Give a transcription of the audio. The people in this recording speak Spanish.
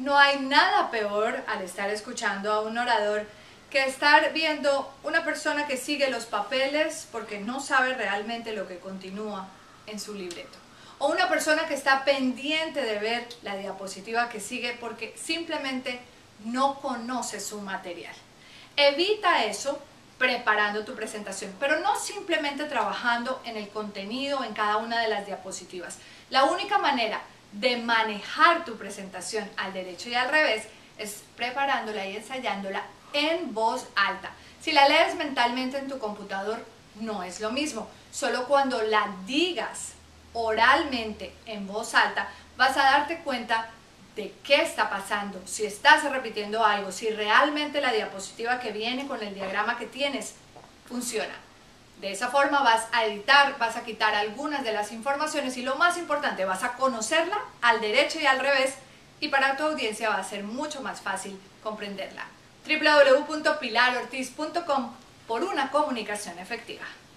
No hay nada peor al estar escuchando a un orador que estar viendo una persona que sigue los papeles porque no sabe realmente lo que continúa en su libreto. O una persona que está pendiente de ver la diapositiva que sigue porque simplemente no conoce su material. Evita eso preparando tu presentación, pero no simplemente trabajando en el contenido en cada una de las diapositivas. La única manera de manejar tu presentación al derecho y al revés es preparándola y ensayándola en voz alta. Si la lees mentalmente en tu computador no es lo mismo, solo cuando la digas oralmente en voz alta vas a darte cuenta de qué está pasando, si estás repitiendo algo, si realmente la diapositiva que viene con el diagrama que tienes funciona. De esa forma vas a editar, vas a quitar algunas de las informaciones y lo más importante, vas a conocerla al derecho y al revés y para tu audiencia va a ser mucho más fácil comprenderla. www.pilarortiz.com por una comunicación efectiva.